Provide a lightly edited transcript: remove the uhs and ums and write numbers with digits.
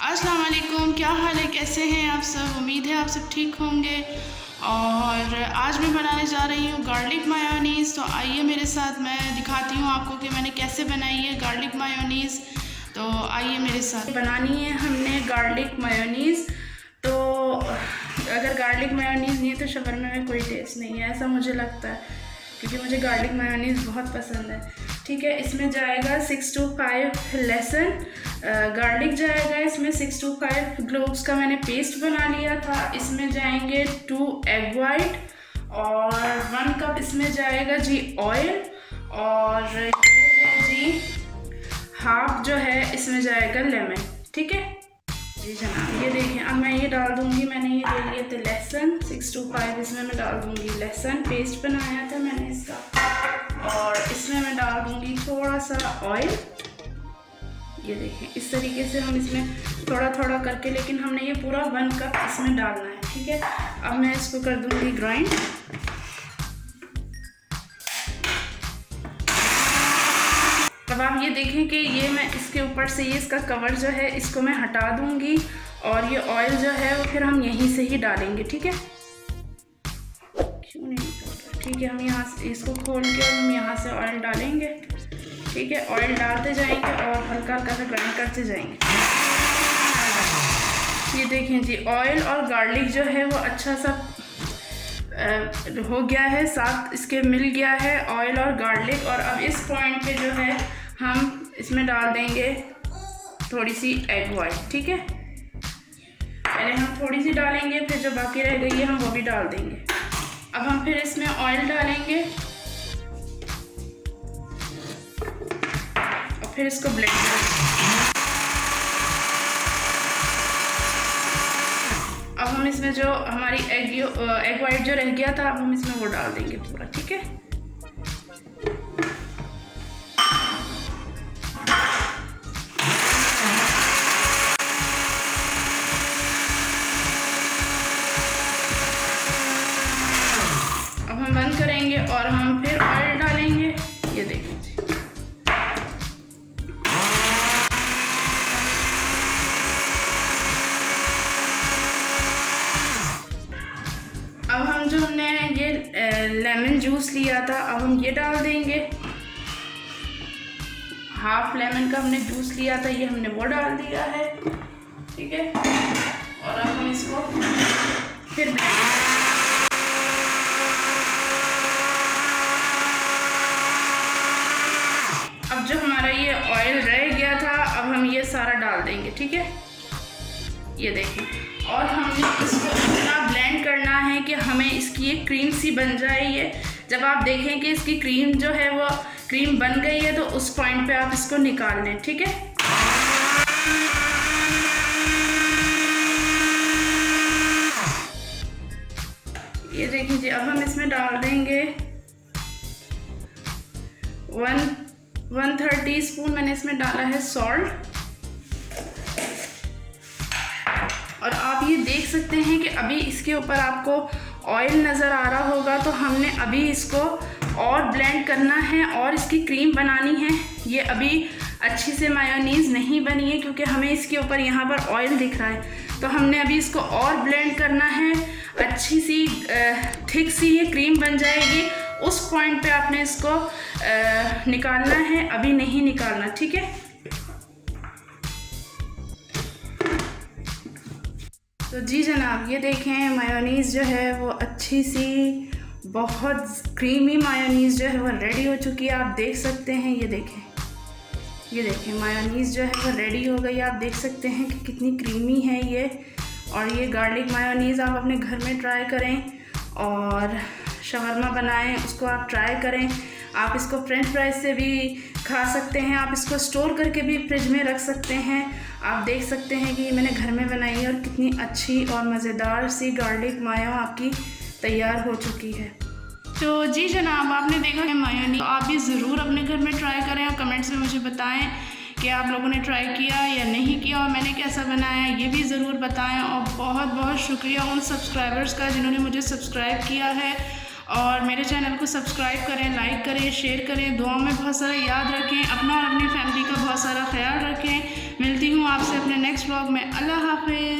अस्सलाम वालेकुम, क्या हाल है, कैसे हैं आप सब। उम्मीद है आप सब ठीक होंगे। और आज मैं बनाने जा रही हूँ गार्लिक मायोनीज़। तो आइए मेरे साथ, मैं दिखाती हूँ आपको कि मैंने कैसे बनाई है गार्लिक मायोनीज़। तो आइए मेरे साथ। बनानी है हमने गार्लिक मायोनीज़। तो अगर गार्लिक मायोनीज़ नहीं है तो शवरमा में कोई टेस्ट नहीं है, ऐसा मुझे लगता है, क्योंकि मुझे गार्लिक मायोनीज़ बहुत पसंद है। ठीक है, इसमें जाएगा 6 to 5 लहसुन, गार्लिक जाएगा इसमें 6 to 5 क्लोव्स का मैंने पेस्ट बना लिया था। इसमें जाएंगे 2 एग वाइट और 1 कप इसमें जाएगा जी ऑयल, और जी हाफ जो है इसमें जाएगा लेमन। ठीक है जी जनाब, ये देखिए अब मैं ये डाल दूंगी। मैंने ये ले लिए थे लहसुन 6 to 5, इसमें मैं डाल दूंगी लहसुन, पेस्ट बनाया था मैंने इसका। और इसमें मैं डाल दूंगी थोड़ा सा ऑयल। ये देखें, इस तरीके से हम इसमें थोड़ा थोड़ा करके, लेकिन हमने ये पूरा 1 कप इसमें डालना है। ठीक है, अब मैं इसको कर दूंगी ग्राइंड। अब आप ये देखें कि ये मैं इसके ऊपर से ये इसका कवर जो है इसको मैं हटा दूंगी, और ये ऑयल जो है वो फिर हम यहीं से ही डालेंगे। ठीक है, क्यों नहीं निकल रहा। ठीक है, हम यहाँ से इसको खोल के हम यहाँ से ऑयल डालेंगे। ठीक है, ऑयल डालते जाएंगे और हल्का हल्का सा ग्राइंड करते जाएंगे। ये देखें जी, ऑयल और गार्लिक जो है वो अच्छा सा हो गया है, साथ इसके मिल गया है ऑयल और गार्लिक। और अब इस पॉइंट पे जो है हम इसमें डाल देंगे थोड़ी सी एग वाइट। ठीक है, पहले हम थोड़ी सी डालेंगे, फिर जो बाकी रह गई है हम वो भी डाल देंगे। अब हम फिर इसमें ऑयल डालेंगे और फिर इसको ब्लेंड करेंगे। अब हम इसमें जो हमारी एग वाइट जो रह गया था, अब हम इसमें वो डाल देंगे पूरा। ठीक है, अब हम बंद करेंगे और हम फिर ऑयल डालेंगे। ये देखिए जी, अब हम जो हमने ये लेमन जूस लिया था, अब हम ये डाल देंगे। हाफ लेमन का हमने जूस लिया था, ये हमने वो डाल दिया है। ठीक है, और अब हम इसको फिर अब जो हमारा ये ऑयल रह गया था, अब हम ये सारा डाल देंगे। ठीक है, ये देखिए, और हमने इसको इतना ब्लेंड करना है कि हमें इसकी एक क्रीम सी बन जाए। ये जब आप देखें कि इसकी क्रीम जो है वो क्रीम बन गई है, तो उस पॉइंट पे आप इसको निकाल लें। ठीक है, ये देखिए जी, अब हम इसमें डाल देंगे 1/3 टीस्पून मैंने इसमें डाला है सॉल्ट। और आप ये देख सकते हैं कि अभी इसके ऊपर आपको ऑयल नज़र आ रहा होगा, तो हमने अभी इसको और ब्लेंड करना है और इसकी क्रीम बनानी है। ये अभी अच्छी से मायोनीज़ नहीं बनी है, क्योंकि हमें इसके ऊपर यहाँ पर ऑयल दिख रहा है। तो हमने अभी इसको और ब्लेंड करना है, अच्छी सी थिक सी ये क्रीम बन जाएगी। उस पॉइंट पे आपने इसको निकालना है, अभी नहीं निकालना। ठीक है, तो जी जनाब, ये देखें मायोनीज़ जो है वो अच्छी सी बहुत क्रीमी मायोनीज़ जो है वो रेडी हो चुकी है। आप देख सकते हैं, ये देखें मायोनीज़ जो है वो रेडी हो गई। आप देख सकते हैं कि कितनी क्रीमी है ये। और ये गार्लिक मायोनीज़ आप अपने घर में ट्राई करें और शवरमा बनाएं, उसको आप ट्राई करें। आप इसको फ्रेंच फ्राइज से भी खा सकते हैं, आप इसको स्टोर करके भी फ्रिज में रख सकते हैं। आप देख सकते हैं कि मैंने घर में बनाई है और कितनी अच्छी और मज़ेदार सी गार्लिक मायो आपकी तैयार हो चुकी है। तो जी जनाब, आपने देखा है मायोनीज़, तो आप भी ज़रूर अपने घर में ट्राई करें और कमेंट्स में मुझे बताएं कि आप लोगों ने ट्राई किया या नहीं किया, और मैंने कैसा बनाया ये भी ज़रूर बताएं। और बहुत बहुत शुक्रिया उन सब्सक्राइबर्स का जिन्होंने मुझे सब्सक्राइब किया है और मेरे चैनल को सब्सक्राइब करें, लाइक करें, शेयर करें, दुआ में बहुत सारा याद रखें, अपना और अपनी फैमिली का बहुत सारा ख्याल रखें। मिलती हूँ आपसे अपने नेक्स्ट व्लॉग में। अल्लाह हाफ़िज़।